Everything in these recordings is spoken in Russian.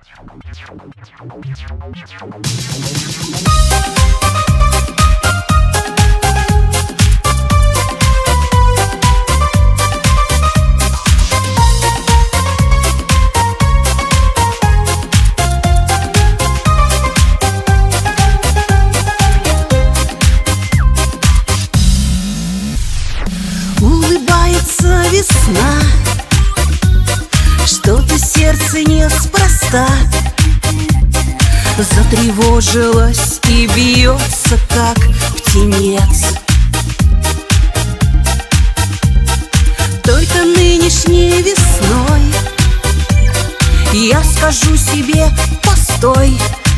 Улыбается весна, что-то сердце неспроста затревожилось и бьется, как птенец. Только нынешней весной я скажу себе: постой.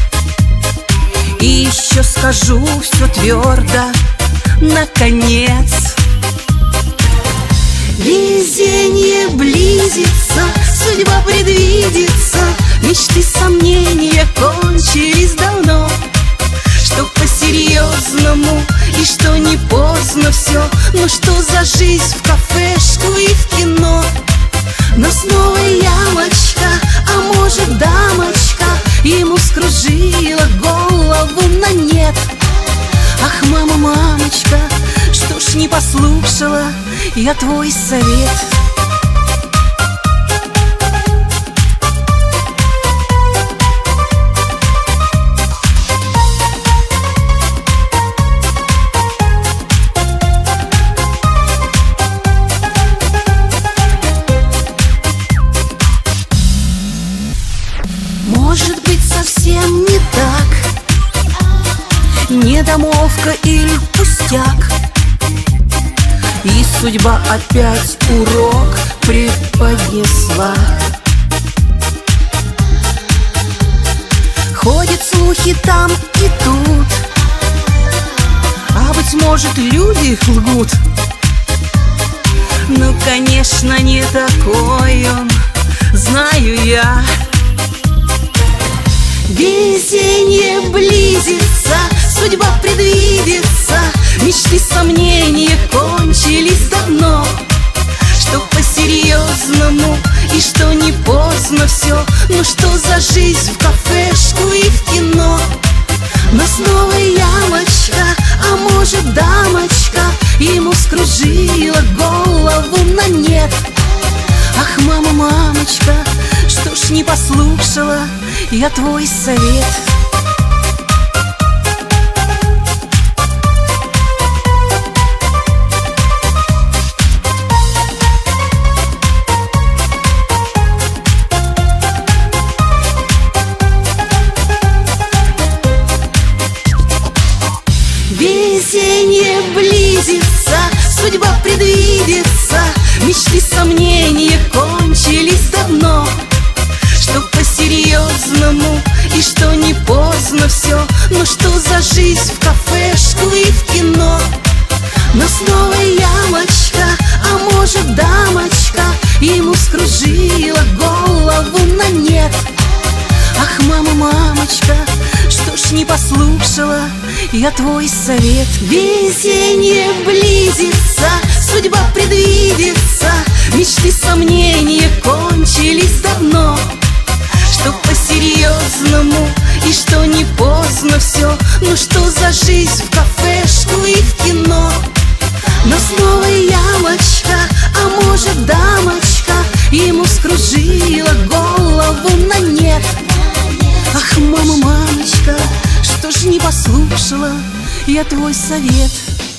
И еще скажу все твердо: наконец. Везение близится, судьба предвидится, мечты, сомнения кончились давно. Что по-серьезному и что не поздно все. Но что за жизнь в кафешку и в кино? Но снова ямочка, а может дамочка, ему скружила голову на нет. Ах, мама, мамочка, что ж не послушала я твой совет? Может быть, совсем не так, недомолвка или пустяк, и судьба опять урок преподнесла. Ходят слухи там и тут, а быть может, люди лгут. Ну, конечно, не такой он, знаю я. Везение близится, судьба предвидится, мечты, сомнения кончились давно. Что по-серьезному и что не поздно все. Ну что за жизнь в кафешку и в кино? Но снова ямочка, а может дамочка, ему скружила голову на нет. Ах, мама, мамочка, что ж не послушала я твой совет? Везение близится, судьба предвидится, мечты, сомнения кончились давно. Что по-серьезному и что не поздно все. Ну что за жизнь в кафешку и в кино? Но снова ямочка, а может дамочка, ему скружила голову на нет. Ах, мама, мамочка, что ж не послушала я твой совет? Везение близится, судьба предвидится, мечты, сомнения кончились давно. Что по-серьезному и что не поздно все. Ну что за жизнь в кафешку и в кино? Но снова ямочка, а может дамочка, ему скружила голову на нет. Ах, мама, мамочка, что ж не послушала я твой совет?